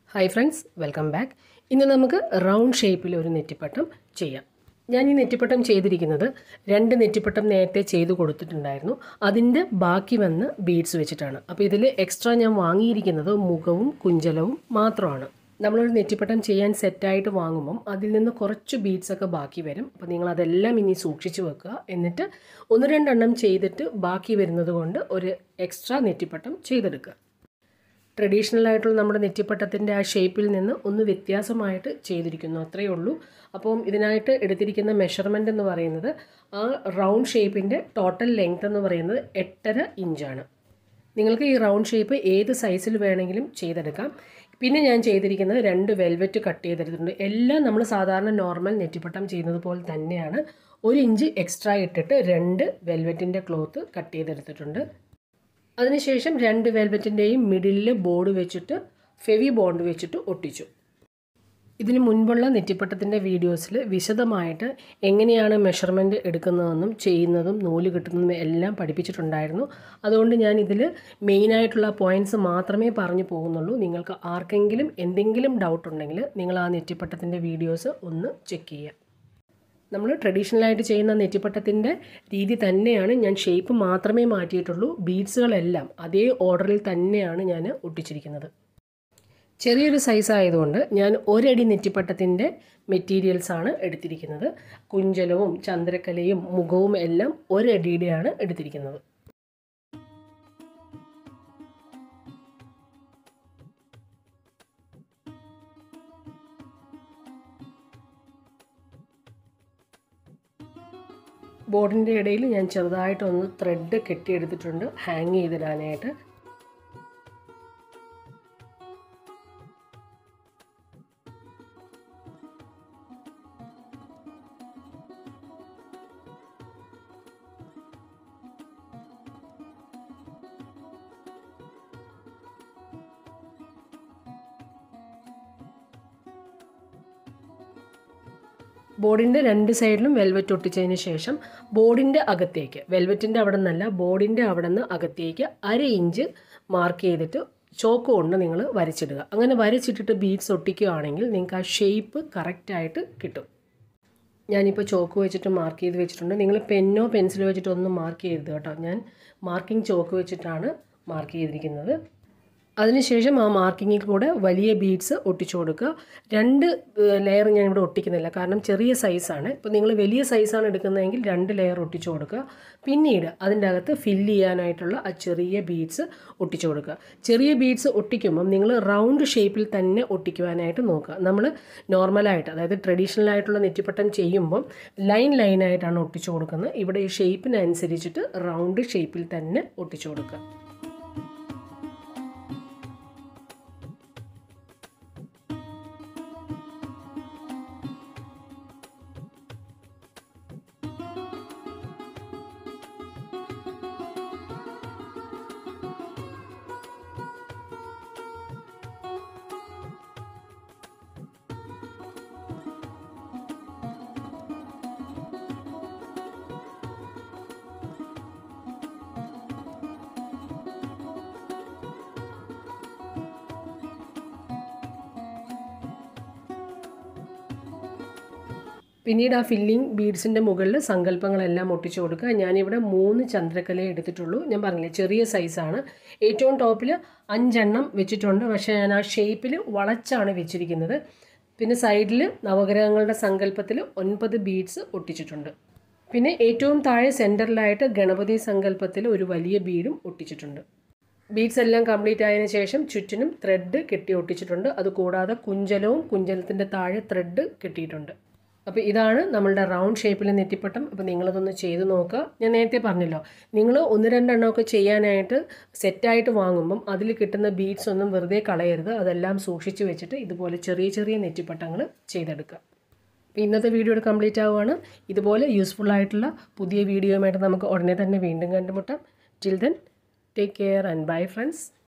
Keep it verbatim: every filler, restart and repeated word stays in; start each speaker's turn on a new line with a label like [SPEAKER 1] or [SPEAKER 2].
[SPEAKER 1] Hi friends, welcome back. ഇന്ന് നമുക്ക് round ഷേപ്പിൽ ഒരു നെറ്റിപ്പട്ടം ചെയ്യാം. ഞാൻ ഈ നെറ്റിപ്പട്ടം ചെയ്തിരിക്കുന്നത് രണ്ട് നെറ്റിപ്പട്ടം നേരത്തെ ചെയ്തു കൊടുത്തിട്ടുണ്ടായിരുന്നു. അതിൻ്റെ ബാക്കി വന്ന ബീഡ്സ് വെച്ചിട്ടാണ്. അപ്പോൾ ഇതിൽ എക്സ്ട്രാ ഞാൻ വാങ്ങിയിരിക്കുന്നത് മുഖവും കുഞ്ചലവും മാത്രമാണ്. നമ്മളൊരു നെറ്റിപ്പട്ടം ചെയ്യാൻ സെറ്റായിട്ട് വാങ്ങുമ്പം അതിൽ നിന്ന് കുറച്ച് ബീഡ്സ് ഒക്കെ ബാക്കി വരും. അപ്പോൾ നിങ്ങൾ അതെല്ലാം ഇനി സൂക്ഷിച്ച് വെക്കുക. എന്നിട്ട് ഒന്ന് രണ്ടെണ്ണം ചെയ്തിട്ട് ബാക്കി വരുന്നത് കൊണ്ട് ഒരു എക്സ്ട്രാ നെറ്റിപ്പട്ടം ചെയ്തെടുക്കുക. ട്രഡീഷണൽ ആയിട്ടുള്ള നമ്മുടെ നെറ്റിപ്പട്ടത്തിൻ്റെ ആ ഷേപ്പിൽ നിന്ന് ഒന്ന് വ്യത്യാസമായിട്ട് ചെയ്തിരിക്കുന്നു, അത്രയേ ഉള്ളൂ. അപ്പം ഇതിനായിട്ട് എടുത്തിരിക്കുന്ന മെഷർമെൻ്റ് എന്ന് പറയുന്നത് ആ റൗണ്ട് ഷേപ്പിൻ്റെ ടോട്ടൽ ലെങ്ത് എന്ന് പറയുന്നത് എട്ടര ഇഞ്ചാണ്. നിങ്ങൾക്ക് ഈ റൗണ്ട് ഷേപ്പ് ഏത് സൈസിൽ വേണമെങ്കിലും ചെയ്തെടുക്കാം. പിന്നെ ഞാൻ ചെയ്തിരിക്കുന്നത് രണ്ട് വെൽവെറ്റ് കട്ട് ചെയ്തെടുത്തിട്ടുണ്ട്. എല്ലാം നമ്മൾ സാധാരണ നോർമൽ നെറ്റിപ്പട്ടം ചെയ്യുന്നത് പോലെ തന്നെയാണ്. ഒരു ഇഞ്ച് എക്സ്ട്രാ ഇട്ടിട്ട് രണ്ട് വെൽവെറ്റിൻ്റെ ക്ലോത്ത് കട്ട് ചെയ്തെടുത്തിട്ടുണ്ട്. അതിനുശേഷം രണ്ട് വെൽവെറ്റിൻ്റെയും മിഡിലിൽ ബോർഡ് വെച്ചിട്ട് ഫെവി ബോണ്ട് വെച്ചിട്ട് ഒട്ടിച്ചു. ഇതിന് മുൻപുള്ള നെറ്റിപ്പട്ടത്തിൻ്റെ വീഡിയോസിൽ വിശദമായിട്ട് എങ്ങനെയാണ് മെഷർമെൻറ്റ് എടുക്കുന്നതെന്നും ചെയ്യുന്നതും നൂല് കിട്ടുന്നതും എല്ലാം പഠിപ്പിച്ചിട്ടുണ്ടായിരുന്നു. അതുകൊണ്ട് ഞാൻ ഇതിൽ മെയിനായിട്ടുള്ള പോയിൻറ്റ്സ് മാത്രമേ പറഞ്ഞു പോകുന്നുള്ളൂ. നിങ്ങൾക്ക് ആർക്കെങ്കിലും എന്തെങ്കിലും ഡൗട്ട് ഉണ്ടെങ്കിൽ നിങ്ങൾ ആ നെറ്റിപ്പട്ടത്തിൻ്റെ വീഡിയോസ് ഒന്ന് ചെക്ക് ചെയ്യുക. നമ്മൾ ട്രഡീഷണലായിട്ട് ചെയ്യുന്ന നെറ്റിപ്പട്ടത്തിൻ്റെ രീതി തന്നെയാണ്, ഞാൻ ഷേപ്പ് മാത്രമേ മാറ്റിയിട്ടുള്ളൂ. ബീഡ്സുകളെല്ലാം അതേ ഓർഡറിൽ തന്നെയാണ് ഞാൻ ഒട്ടിച്ചിരിക്കുന്നത്. ചെറിയൊരു സൈസ് ആയതുകൊണ്ട് ഞാൻ ഒരടി നെറ്റിപ്പട്ടത്തിൻ്റെ മെറ്റീരിയൽസാണ് എടുത്തിരിക്കുന്നത്. കുഞ്ചലവും ചന്ദ്രക്കലയും മുഖവും എല്ലാം ഒരടിയുടെയാണ് എടുത്തിരിക്കുന്നത്. ബോർഡിൻ്റെ ഇടയിൽ ഞാൻ ചെറുതായിട്ടൊന്ന് ത്രെഡ് കെട്ടിയെടുത്തിട്ടുണ്ട് ഹാങ് ചെയ്തിടാനായിട്ട്. ബോർഡിൻ്റെ രണ്ട് സൈഡിലും വെൽവെറ്റ് ഒട്ടിച്ചതിന് ശേഷം ബോർഡിൻ്റെ അകത്തേക്ക്, വെൽവെറ്റിൻ്റെ അവിടെ നിന്നല്ല ബോർഡിൻ്റെ അവിടെ നിന്ന് അകത്തേക്ക് അര ഇഞ്ച് മാർക്ക് ചെയ്തിട്ട് ചോക്ക് കൊണ്ട് നിങ്ങൾ വരച്ചിടുക. അങ്ങനെ വരച്ചിട്ടിട്ട് ബീഡ്സ് ഒട്ടിക്കുകയാണെങ്കിൽ നിങ്ങൾക്ക് ആ ഷേപ്പ് കറക്റ്റായിട്ട് കിട്ടും. ഞാനിപ്പോൾ ചോക്ക് വെച്ചിട്ട് മാർക്ക് ചെയ്ത് വെച്ചിട്ടുണ്ട്. നിങ്ങൾ പെന്നോ പെൻസിലോ വെച്ചിട്ടൊന്നും മാർക്ക് ചെയ്യരുത് കേട്ടോ. ഞാൻ മാർക്കിംഗ് ചോക്ക് വെച്ചിട്ടാണ് മാർക്ക് ചെയ്തിരിക്കുന്നത്. അതിനുശേഷം ആ മാർക്കിങ്ങിൽ കൂടെ വലിയ ബീഡ്സ് ഒട്ടിച്ചു കൊടുക്കുക. രണ്ട് ലെയർ ഞാനിവിടെ ഒട്ടിക്കുന്നില്ല, കാരണം ചെറിയ സൈസാണ്. ഇപ്പോൾ നിങ്ങൾ വലിയ സൈസാണ് എടുക്കുന്നതെങ്കിൽ രണ്ട് ലെയർ ഒട്ടിച്ചു കൊടുക്കുക. പിന്നീട് അതിൻ്റെ അകത്ത് ഫില്ല് ചെയ്യാനായിട്ടുള്ള ആ ചെറിയ ബീഡ്സ് ഒട്ടിച്ചു കൊടുക്കുക. ചെറിയ ബീഡ്സ് ഒട്ടിക്കുമ്പം നിങ്ങൾ റൗണ്ട് ഷേപ്പിൽ തന്നെ ഒട്ടിക്കുവാനായിട്ട് നോക്കുക. നമ്മൾ നോർമലായിട്ട്, അതായത് ട്രഡീഷണൽ ആയിട്ടുള്ള നെറ്റിപ്പട്ടം ചെയ്യുമ്പം ലൈൻ ലൈനായിട്ടാണ് ഒട്ടിച്ചു കൊടുക്കുന്നത്. ഇവിടെ ഈ ഷേപ്പിനനുസരിച്ചിട്ട് റൗണ്ട് ഷേപ്പിൽ തന്നെ ഒട്ടിച്ചു കൊടുക്കുക. പിന്നീട് ആ ഫില്ലിംഗ് ബീഡ്സിൻ്റെ മുകളിൽ സങ്കല്പങ്ങളെല്ലാം ഒട്ടിച്ചു കൊടുക്കുക. ഞാനിവിടെ മൂന്ന് ചന്ദ്രക്കലയെ എടുത്തിട്ടുള്ളൂ. ഞാൻ പറഞ്ഞില്ലേ ചെറിയ സൈസാണ്. ഏറ്റവും ടോപ്പിൽ അഞ്ചെണ്ണം വെച്ചിട്ടുണ്ട്, പക്ഷേ ഞാൻ ആ ഷേപ്പിൽ വളച്ചാണ് വെച്ചിരിക്കുന്നത്. പിന്നെ സൈഡിൽ നവഗ്രഹങ്ങളുടെ സങ്കല്പത്തിൽ ഒൻപത് ബീഡ്സ് ഒട്ടിച്ചിട്ടുണ്ട്. പിന്നെ ഏറ്റവും താഴെ സെൻറ്ററിലായിട്ട് ഗണപതി സങ്കല്പത്തിൽ ഒരു വലിയ ബീഡും ഒട്ടിച്ചിട്ടുണ്ട്. ബീഡ്സ് എല്ലാം കംപ്ലീറ്റ് ആയതിനു ശേഷം ചുറ്റിനും ത്രെഡ് കെട്ടി ഒട്ടിച്ചിട്ടുണ്ട്. അതുകൂടാതെ കുഞ്ചലവും കുഞ്ചലത്തിൻ്റെ താഴെ ത്രെഡ് കെട്ടിയിട്ടുണ്ട്. അപ്പോൾ ഇതാണ് നമ്മളുടെ റൗണ്ട് ഷേപ്പിലെ നെറ്റിപ്പട്ടം. അപ്പോൾ നിങ്ങളതൊന്ന് ചെയ്ത് നോക്കുക. ഞാൻ നേരത്തെ പറഞ്ഞല്ലോ, നിങ്ങൾ ഒന്ന് രണ്ടെണ്ണമൊക്കെ ചെയ്യാനായിട്ട് സെറ്റായിട്ട് വാങ്ങുമ്പം അതിൽ കിട്ടുന്ന ബീഡ്സ് ഒന്നും വെറുതെ കളയരുത്. അതെല്ലാം സൂക്ഷിച്ച് വെച്ചിട്ട് ഇതുപോലെ ചെറിയ ചെറിയ നെറ്റിപ്പട്ടങ്ങൾ ചെയ്തെടുക്കുക. അപ്പോൾ ഇന്നത്തെ വീഡിയോ കംപ്ലീറ്റ് ആവുകയാണ്. ഇതുപോലെ യൂസ്ഫുൾ ആയിട്ടുള്ള പുതിയ വീഡിയോയുമായിട്ട് നമുക്ക് ഉടനെ തന്നെ വീണ്ടും കണ്ടുമുട്ടാം. Till then take care and bye friends.